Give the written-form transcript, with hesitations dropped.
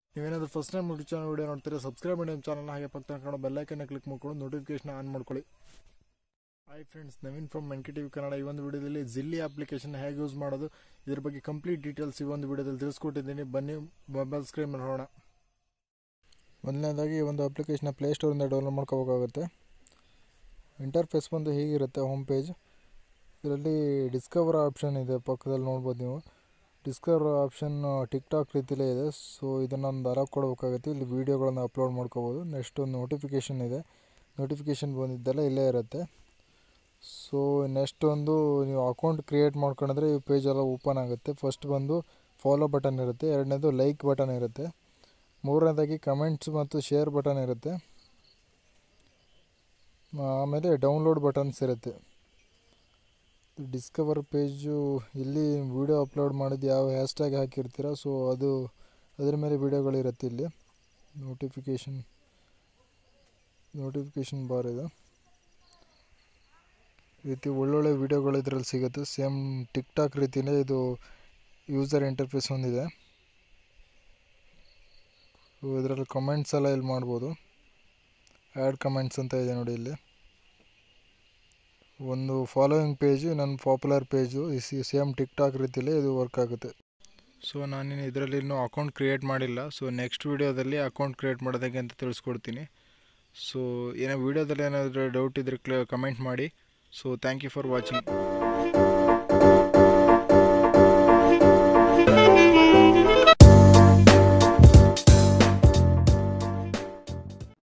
ನೀವೇನಾದರೂ first time YouTube channel video ನೋಡ್ತೀರಾ subscribe ಮಾಡಿ ನಮ್ಮ ಚಾನಲ್, ಹಾಗೆ ಪಕ್ಕದ ಕಾಣೋ ಬೆಲ್ ಐಕನ್ ಕ್ಲಿಕ್ ಮಾಡ್ಕೊಂಡು ನೋಟಿಫಿಕೇಶನ್ ಆನ್ ಮಾಡ್ಕೊಳ್ಳಿ. Hi friends, Naveen from Nktvkannada. ಈ ಒಂದು ವಿಡಿಯೋದಲ್ಲಿ zilli ಅಪ್ಲಿಕೇಶನ್ ಹೇಗೆ ಯೂಸ್ ಮಾಡೋದು ಇದ್ರ ಬಗ್ಗೆ ಕಂಪ್ಲೀಟ್ ಡೀಟೇಲ್ಸ್ ಈ ಒಂದು ವಿಡಿಯೋದಲ್ಲಿ ತಿಳಿಸ್ಕೊಟ್ಟಿದ್ದೀನಿ. ಬನ್ನಿ ಮೊಬೈಲ್ ಸ್ಕ್ರೀನ್ ನೋಡೋಣ. ಮೊದಲನೇದಾಗಿ ಈ ಒಂದು ಅಪ್ಲಿಕೇಶನ್ ಪ್ಲೇಸ್ಟೋರಿಂದ ಡೌನ್ಲೋಡ್ ಮಾಡ್ಕೋಬೇಕಾಗುತ್ತೆ. ಇಂಟರ್ಫೇಸ್ ಬಂದು ಹೀಗಿರುತ್ತೆ ಹೋಮ್ ಪೇಜ್. ಇದರಲ್ಲಿ ಡಿಸ್ಕವರ್ ಆಪ್ಷನ್ ಇದೆ, ಪಕ್ಕದಲ್ಲಿ ನೋಡ್ಬೋದು ನೀವು. ಡಿಸ್ಕವರ್ ಆಪ್ಷನ್ ಟಿಕ್ಟಾಕ್ ರೀತಿಲೇ ಇದೆ. ಸೊ ಇದನ್ನು ಒಂದು ಅಲೋ ಕೊಡಬೇಕಾಗುತ್ತೆ. ಇಲ್ಲಿ ವೀಡಿಯೋಗಳನ್ನು ಅಪ್ಲೋಡ್ ಮಾಡ್ಕೋಬೋದು. ನೆಕ್ಸ್ಟ್ ಒಂದು ನೋಟಿಫಿಕೇಷನ್ ಇದೆ, ನೋಟಿಫಿಕೇಷನ್ ಬಂದಿದ್ದೆಲ್ಲ ಇಲ್ಲೇ ಇರುತ್ತೆ. ಸೊ ನೆಕ್ಸ್ಟ್ ಒಂದು ನೀವು ಅಕೌಂಟ್ ಕ್ರಿಯೇಟ್ ಮಾಡ್ಕೊಂಡ್ರೆ ಈ ಪೇಜೆಲ್ಲ ಓಪನ್ ಆಗುತ್ತೆ. ಫಸ್ಟ್ ಬಂದು ಫಾಲೋ ಬಟನ್ ಇರುತ್ತೆ, ಎರಡನೇದು ಲೈಕ್ ಬಟನ್ ಇರುತ್ತೆ, ಮೂರನೇದಾಗಿ ಕಮೆಂಟ್ಸ್ ಮತ್ತು ಶೇರ್ ಬಟನ್ ಇರುತ್ತೆ, ಆಮೇಲೆ ಡೌನ್ಲೋಡ್ ಬಟನ್ಸ್ ಇರುತ್ತೆ. ಡಿಸ್ಕವರ್ ಪೇಜು ಇಲ್ಲಿ ವಿಡಿಯೋ ಅಪ್ಲೋಡ್ ಮಾಡಿದ್ದು ಯಾವ ಹ್ಯಾಶ್ಟ್ಯಾಗ್ ಹಾಕಿರ್ತೀರ, ಸೊ ಅದರ ಮೇಲೆ ವಿಡಿಯೋಗಳಿರುತ್ತೆ. ಇಲ್ಲಿ ನೋಟಿಫಿಕೇಷನ್ ಬಾರ್ ಇದೆ. ಈ ರೀತಿ ಒಳ್ಳೊಳ್ಳೆ ವಿಡಿಯೋಗಳು ಇದರಲ್ಲಿ ಸಿಗುತ್ತೆ. ಸೇಮ್ ಟಿಕ್ಟಾಕ್ ರೀತಿಯೇ ಇದು ಯೂಸರ್ ಇಂಟರ್ಫೇಸ್ ಹೊಂದಿದೆ. ಸೊ ಇದರಲ್ಲಿ ಕಮೆಂಟ್ಸ್ ಎಲ್ಲ ಇಲ್ಲಿ ಮಾಡ್ಬೋದು. ಆ್ಯಡ್ ಕಮೆಂಟ್ಸ್ ಅಂತ ಇದೆ ನೋಡಿ. ಇಲ್ಲಿ ಒಂದು ಫಾಲೋಯಿಂಗ್ ಪೇಜು, ನನ್ನ ಪಾಪ್ಯುಲರ್ ಪೇಜು, ಸೇಮ್ ಟಿಕ್ಟಾಕ್ ರೀತಿಯಲ್ಲೇ ಇದು ವರ್ಕ್ ಆಗುತ್ತೆ. ಸೊ ನಾನಿನ್ನು ಇದರಲ್ಲಿ ಇನ್ನೂ ಅಕೌಂಟ್ ಕ್ರಿಯೇಟ್ ಮಾಡಿಲ್ಲ. ಸೊ ನೆಕ್ಸ್ಟ್ ವೀಡಿಯೋದಲ್ಲಿ ಅಕೌಂಟ್ ಕ್ರಿಯೇಟ್ ಮಾಡೋದಕ್ಕೆ ಅಂತ ತಿಳಿಸ್ಕೊಡ್ತೀನಿ. ಸೊ ಏನೋ ವೀಡಿಯೋದಲ್ಲಿ ಏನಾದರೂ ಡೌಟ್ ಇದ್ದರೆ ಕಮೆಂಟ್ ಮಾಡಿ. So thank you for watching.